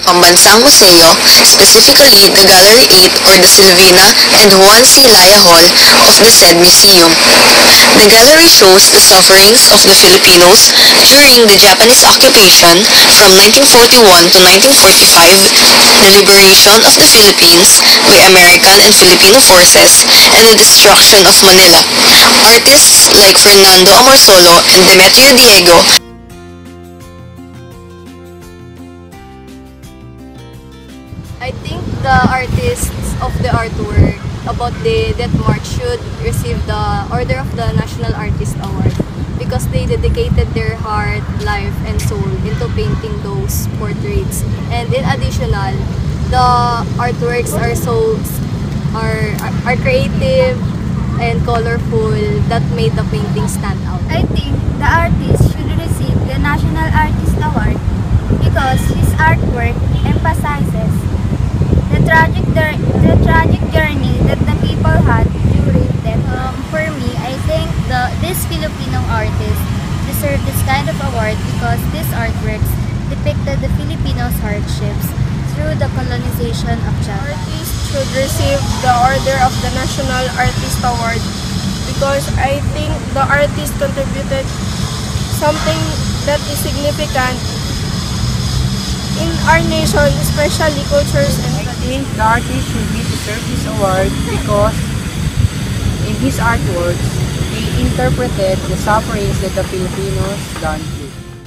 pambansang museo, specifically the Gallery 8 or the Silvina and Juan C. Laya Hall of the said museum. The gallery shows the sufferings of the Filipinos during the Japanese occupation from 1941 to 1945, the liberation of the Philippines by American and Filipino forces, and the destruction of Manila. Artists like Fernando Amorsolo and Demetrio Diego I think the artists of the artwork about the Death March should receive the Order of the National Artist Award because they dedicated their heart, life, and soul into painting those portraits. And in additional, the artworks are creative and colorful that made the painting stand out. I think the artist should receive the National Artist Award because his artwork emphasizes the tragic journey that the people had during death. For me, I think this Filipino artist deserve this kind of award because these artworks depicted the Filipinos' hardships through the colonization of Japan. Artists should receive the Order of the National Artist Award because I think the artist contributed something that is significant in our nation, especially cultures and I think the artist should be deserve this award because in his artworks, he interpreted the sufferings that the Filipinos gone through.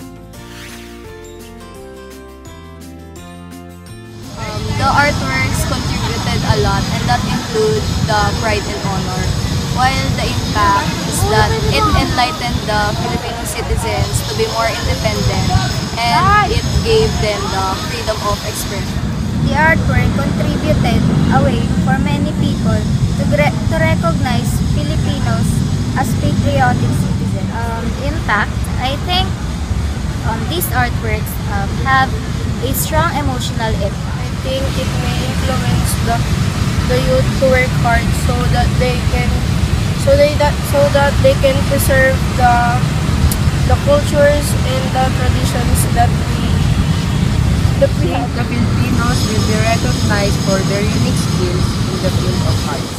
The artworks contributed a lot, and that include the Pride and Honor, while the impact is that it enlightened the Filipino citizens to be more independent and it gave them the freedom of expression. The artwork contributed a way for many people to recognize Filipinos as patriotic citizens. In fact, I think these artworks have a strong emotional impact. I think it may influence the youth to work hard so that they can preserve the cultures and the traditions that The Filipinos will be recognized for their unique skills in the field of art.